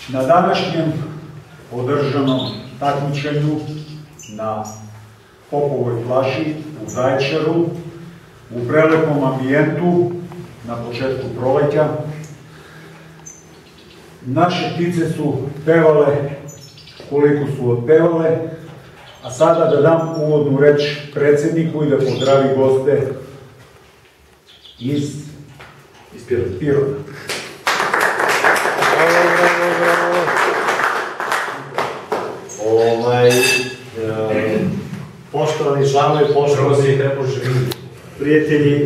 Na današnjem održanom takmičenju na Popovoj plaži u Zaječaru, u prelepom ambijentu na početku proleća, naše ptice su pevale koliko su otpevale, a sada da dam uvodnu reč predsedniku i da pozdravi goste iz Pirota. Poštovani članovi, poštovani prijatelji,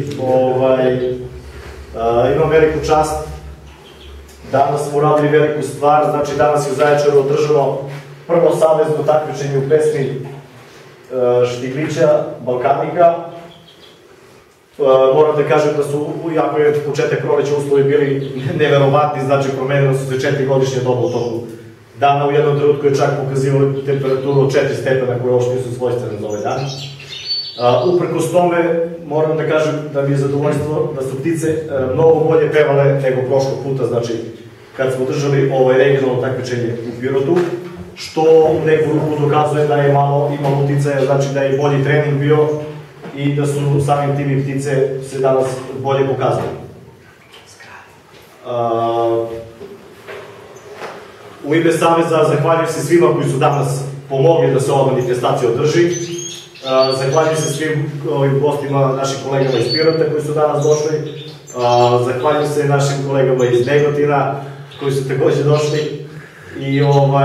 imam veliku čast. Danas smo uradili veliku stvar, znači danas je u Zaječaru održano prvo savezno takmičenje u pesmi Štiglića, Balkanika. Moram da kažem da su, jako je početak proleća, uslovi bili neverovatni, znači promenilo su se 4 godišnje doba u toku dana. U jednom trenutku je čak pokazivalo temperaturu od 4 stepena koje uopšte nisu svojstvene za ovaj dan. Uprkos tome, moram da kažem da mi je zadovoljstvo da su ptice mnogo bolje pevale nego prošlog puta, znači kad smo držali regionalno takmičenje u Pirotu, što u neku ruku dokazuje da je imalo uticaja, znači da je bolji trening bio i da su samim tim i ptice se danas bolje pokazali. U ime Saveza zahvaljujem se svima koji su danas pomogli da se ova manifestacija održi. Zahvaljujem se svim gostima, našim kolegama iz Pirota koji su danas došli. Zahvaljujem se našim kolegama iz Negotina koji su takođe došli. I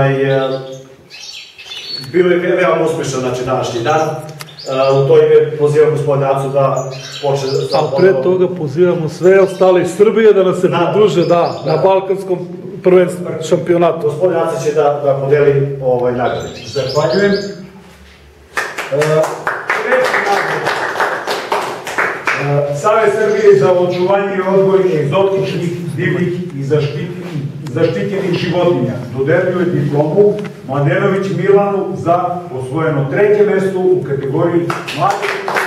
bio je veoma uspešan današnji dan. U to ime pozivam gospodina Acu da počne... A pre toga pozivamo sve ostale iz Srbije da nas se pridruže na Balkanskom prvenstvu šampionatu. Gospodin Aca će da podeli nagrade. Zahvaljujem. Savez Srbije za očuvanje i odgoj egzotičnih, divljih i zaštićenih životinja dodeljuje diplomu Mladenović Milanu za osvojeno 3. mesto u kategoriji mlade.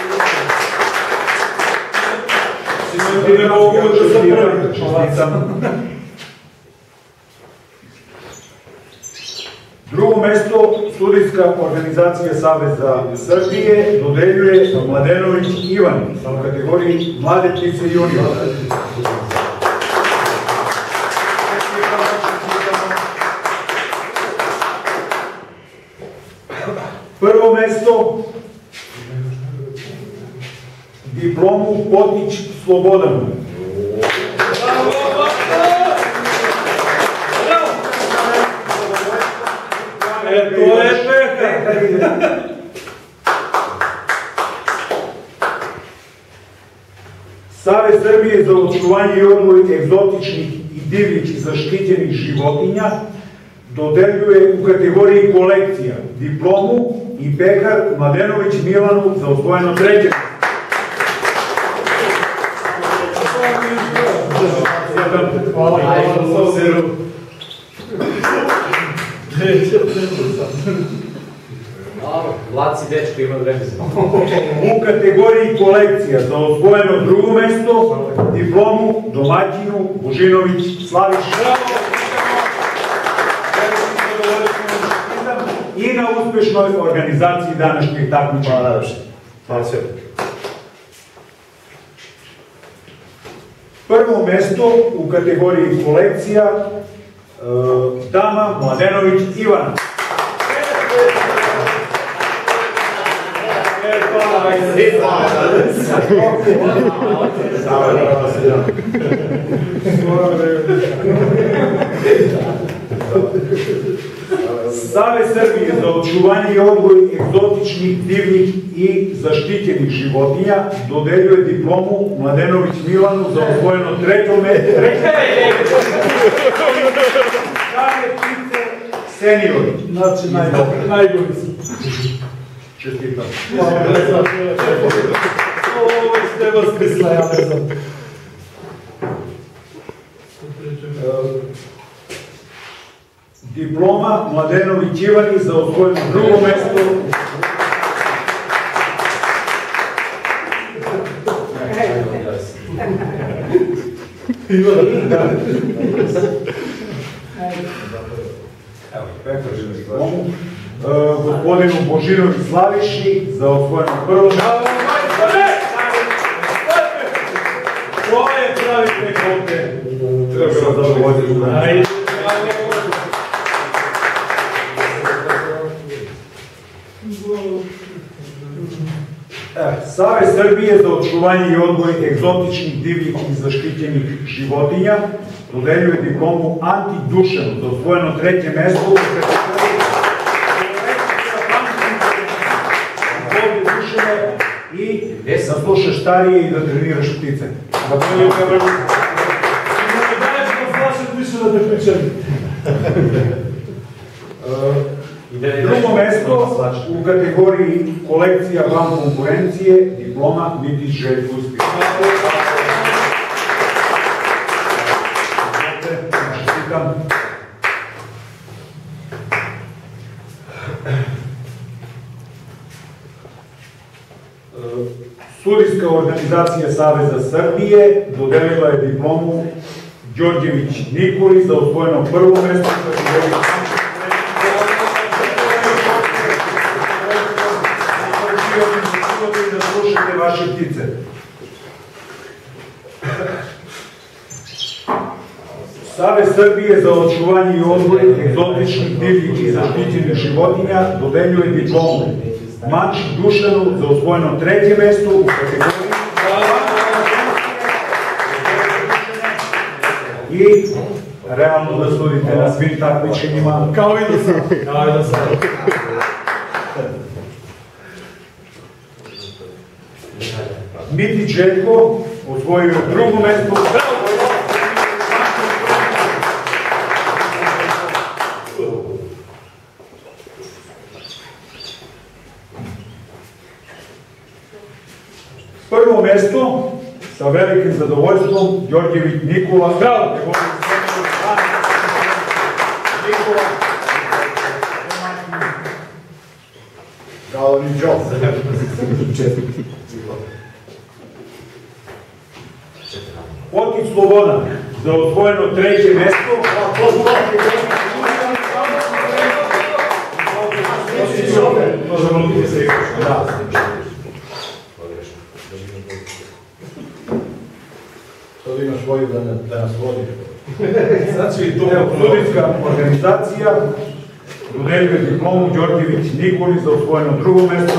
Drugo mesto studijska organizacija Saveza Srbije dodeljuje Mladenović Ivan u kategoriji mlade ptice juniora. Prvo mesto diplomu Potić Slobodanu. To je peha! Savez Srbije za očuvanje i odgoj egzotičnih i divljih zaštićenih životinja dodeljuje u kategoriji kolekcija diplomu i pehar Mladenović Milanu za osvojeno 3. mesto. Hvala. Vlaci dečko ima vreme. U kategoriji kolekcija za osvojeno 2. mesto diplomu domaćinu Božinović Slaviš. I na uspešnoj organizaciji današnjeg takmičenja. Hvala sve. Prvo mesto u kategoriji kolekcija dama Mladenović Ivana. Savez Srbije za očuvanje i odgoj egzotičnih, divljih i zaštićenih životinja dodeljuje diplomu Mladenović Milanu za osvojeno 3. mesto. Stare ptice seniori. Znači, najgori su. Čestitam. Ovo ste vas misla, ja ne znam. Diploma Mladenović Ivani za osvojeno 2. mesto. diplomu, gospodinu Božinovi Slaviši za osvojeno prvo mesto. To je pravi tek ovde. Treba sam zadovoljiti. Savez Srbije za očuvanje i odgoj egzotičnih, divljih i zaštićenih životinja dodeljuje diplomu Anti Dušanu za osvojeno 3. mesto u kategoriji i da slušaš starije i da treniraš ptice. Drugo mesto u kategoriji kolekcija van konkurencije diploma Mitić Željko Uspjeh. Sudijska organizacija Saveza Srbije dodelila je diplomu Đorđević Nikoli za osvojeno prvo mesto u kategoriji da slušate vaše ptice. Savez Srbije za očuvanje i odgoj egzotičnih, divljih i zaštićenih životinja dodeljuje diplomu Manči Dušanu za osvojeno 3. mesto u kategoriji i realno da sudite na svim takmičenjima Kao i do sada. Mitić Željko osvojio 2. mesto. Prvo mesto sa velikim zadovoljstvom Đorđević Nikola. Bravo! Kao ni Đo. Otić Slobodan za osvojeno 3. mesto. Sad imaš volju da nas vodi. Sudijska organizacija dodeljuje diplomu Đorđević Nikoli za osvojeno 2. mesto.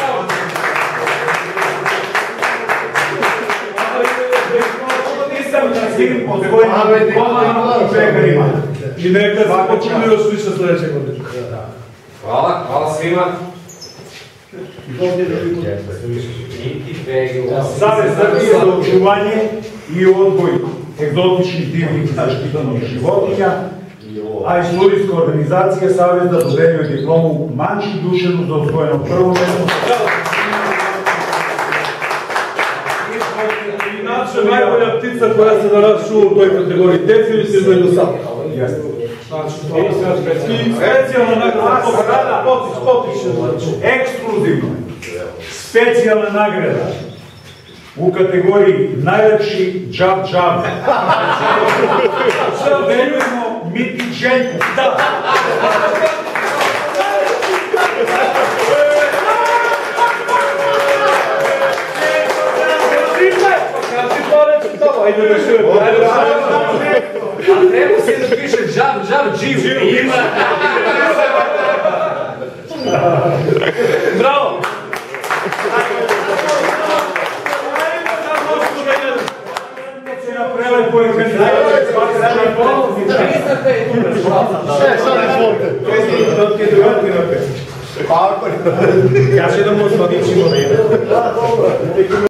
I neka se počinu još više sledeće godine. Hvala, hvala svima. Savez Srbije za očuvanje i odgoj egzotičnih, divljih i zaštićenih životinja, a i sudijska organizacija Saveza dodeljuje diplomu Manči Dušanu za osvojeno 1. mesto. Inače, najbolja ptica koja se danas čuva u toj kategoriji, definitivno je do sada. I specijalna nagrada, potiče. Ekskluzivno, specijalna nagrada u kategoriji najlepši džab-džab. Dodeljujemo Mitić Željko. A treba se da piše džab, dživ. Bravo! Ja će da možda ničimo.